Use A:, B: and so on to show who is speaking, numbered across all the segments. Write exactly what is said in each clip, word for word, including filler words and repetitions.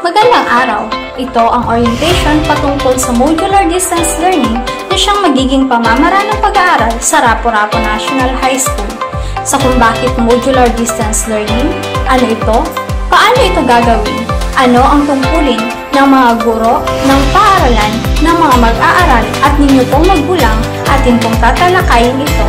A: Magandang araw! Ito ang orientation patungkol sa Modular Distance Learning na siyang magiging pamamaraan ng pag-aaral sa Rapu-Rapu National High School. Sa kung bakit Modular Distance Learning, ano ito, paano ito gagawin, ano ang tungkulin ng mga guro, ng paaralan, ng mga mag-aaral at ninyo pong maggulang, atin pong tatalakayin ito.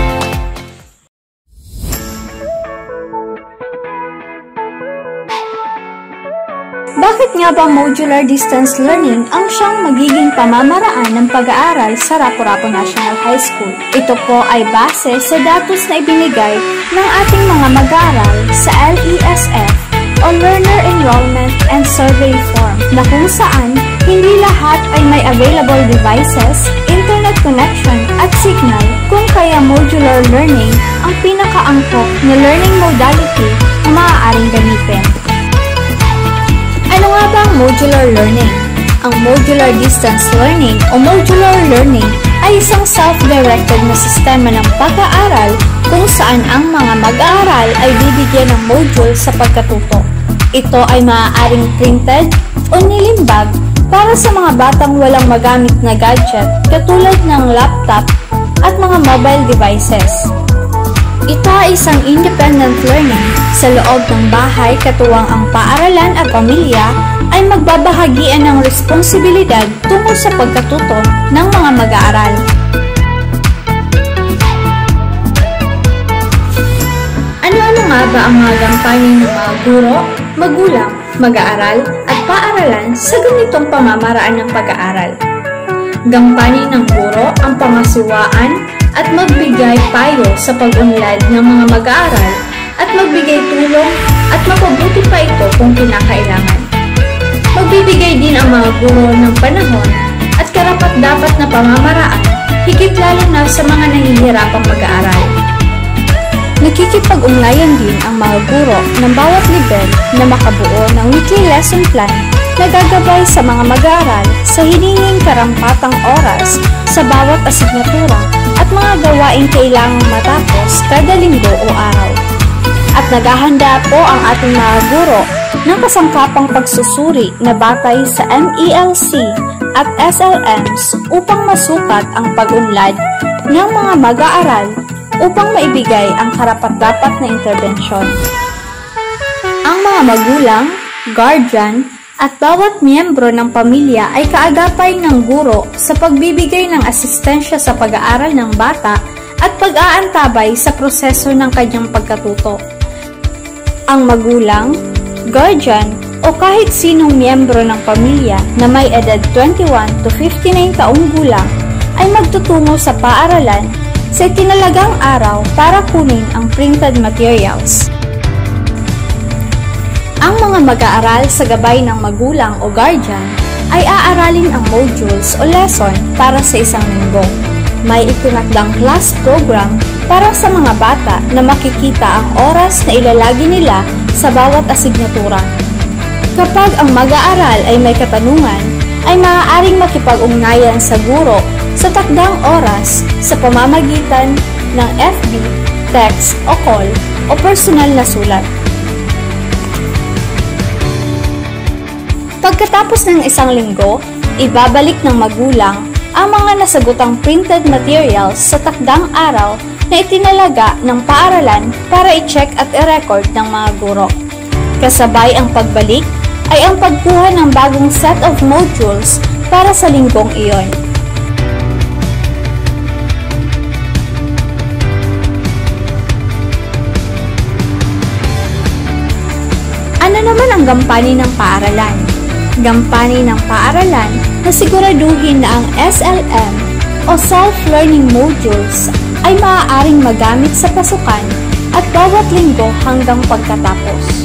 A: Bakit nga ba Modular Distance Learning ang siyang magiging pamamaraan ng pag-aaral sa Rapu-Rapu National High School? Ito po ay base sa datos na ibinigay ng ating mga mag-aaral sa L E S F o Learner Enrollment and Survey Form na kung saan hindi lahat ay may available devices, internet connection at signal, kung kaya modular learning ang pinakaangkop na learning modality na maaaring gamitin. Ano nga ba ang modular learning? Ang modular distance learning o modular learning ay isang self-directed na sistema ng pag-aaral kung saan ang mga mag-aaral ay bibigyan ng module sa pagkatuto. Ito ay maaaring printed o nilimbag para sa mga batang walang magamit na gadget katulad ng laptop at mga mobile devices. Ito ay isang independent learning sa loob ng bahay katuwang ang paaralan at pamilya ay magbabahagian ng responsibilidad tungkol sa pagkatuto ng mga mag-aaral. Ano-ano nga ba ang mga gampanin ng mga guro, magulang, mag-aaral at paaralan sa ganitong pamamaraan ng pag-aaral? Gampanin ng guro ang pangasiwaan at magbigay payo sa pag-unlad ng mga mag-aaral at magbigay tulong at mapabuti pa ito kung kinakailangan. Magbibigay din ang mga guro ng panahon at karapat-dapat na pamamaraan, higit lalo na sa mga nahihirapang mag-aaral. Nakikipag-ugnayan din ang mga guro ng bawat level na makabuo ng weekly lesson plan na gagabay sa mga mag-aaral sa hinihinging karampatang oras sa bawat asignatura at mga gawaing kailangang matapos kada linggo o araw. At naghahanda po ang ating mga guro ng kasangkapang pagsusuri na batay sa M E L C at S L Ms upang masukat ang pag-unlad ng mga mag-aaral upang maibigay ang karapat-dapat na interbensyon. Ang mga magulang, guardian, at bawat miyembro ng pamilya ay kaagapay ng guro sa pagbibigay ng asistensya sa pag-aaral ng bata at pag-aantabay sa proseso ng kanyang pagkatuto. Ang magulang, guardian, o kahit sinong miyembro ng pamilya na may edad twenty-one to fifty-nine taong gulang ay magtutungo sa paaralan sa itinalagang araw para kunin ang printed materials. Ang mga mag-aaral sa gabay ng magulang o guardian ay aaralin ang modules o lesson para sa isang linggo. May itinakdang class program para sa mga bata na makikita ang oras na ilalagi nila sa bawat asignatura. Kapag ang mag-aaral ay may katanungan, ay maaaring makipag-ugnayan sa guro sa takdang oras sa pamamagitan ng F B, text o call o personal na sulat. Pagkatapos ng isang linggo, ibabalik ng magulang ang mga nasagutang printed materials sa takdang araw na itinalaga ng paaralan para i-check at i-record ng mga guro. Kasabay ang pagbalik ay ang pagkuha ng bagong set of modules para sa linggong iyon. Ano naman ang gampanin ng paaralan? Gampanin ng paaralan na siguraduhin na ang S L M o Self-Learning Modules ay maaaring magamit sa pasukan at bawat linggo hanggang pagkatapos.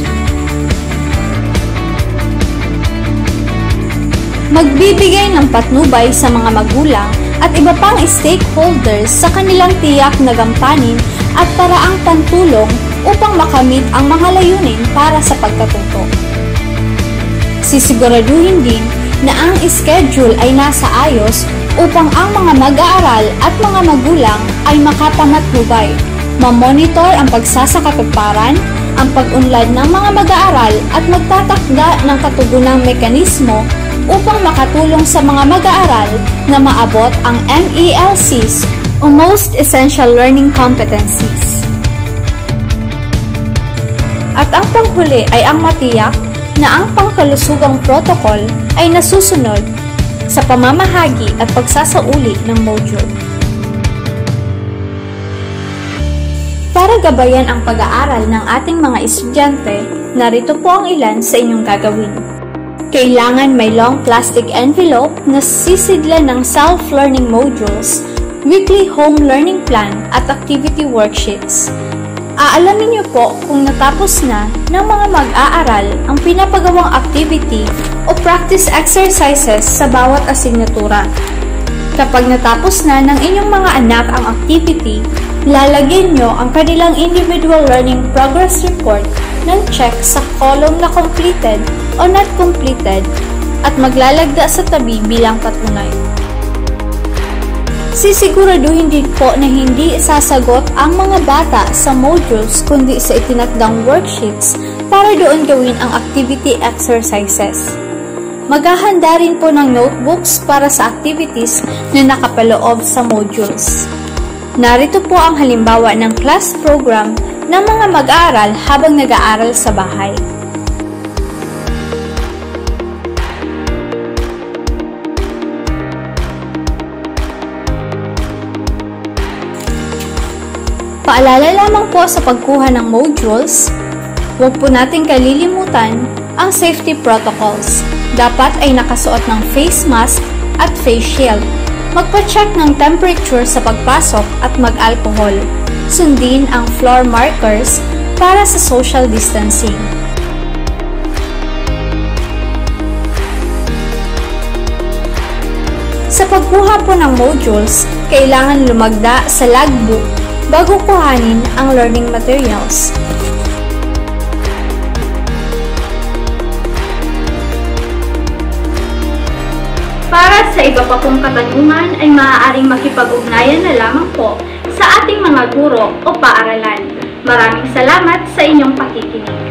A: Magbibigay ng patnubay sa mga magulang at iba pang stakeholders sa kanilang tiyak na gampanin at paraang pantulong upang makamit ang mga layunin para sa pagkatuto. Sisiguraduhin din na ang schedule ay nasa ayos upang ang mga mag-aaral at mga magulang ay makapamatnubay, mamonitor ang pagsasakatuparan, ang pag-unlad ng mga mag-aaral at magtatakda ng katugunang mekanismo upang makatulong sa mga mag-aaral na maabot ang M E L Cs o Most Essential Learning Competencies. At ang panghuli ay ang matiyak na ang pangkalusugang protocol ay nasusunod sa pamamahagi at pagsasauli ng module. Para gabayan ang pag-aaral ng ating mga estudyante, narito po ang ilan sa inyong gagawin. Kailangan may long plastic envelope na sisidlan ng self-learning modules, weekly home learning plan at activity worksheets. Aalamin niyo po kung natapos na ng mga mag-aaral ang pinapagawang activity o practice exercises sa bawat asignatura. Kapag natapos na ng inyong mga anak ang activity, lalagyan nyo ang kanilang individual learning progress report ng check sa column na completed o not completed at maglalagda sa tabi bilang patunay. Sisiguraduhin din po na hindi sasagot ang mga bata sa modules kundi sa itinakdang worksheets para doon gawin ang activity exercises. Maghahanda rin po ng notebooks para sa activities na nakapaloob sa modules. Narito po ang halimbawa ng class program ng mga mag-aaral habang nag-aaral sa bahay. Paalala lamang po sa pagkuha ng modules, huwag po nating kalilimutan ang safety protocols. Dapat ay nakasuot ng face mask at face shield. Magpa-check ng temperature sa pagpasok at mag-alcohol. Sundin ang floor markers para sa social distancing. Sa pagkuha po ng modules, kailangan lumagda sa logbook bago kuhanin ang learning materials. Para sa iba pa pong katanungan ay maaaring makipag-ugnayan na lamang po sa ating mga guro o paaralan. Maraming salamat sa inyong pakikinig.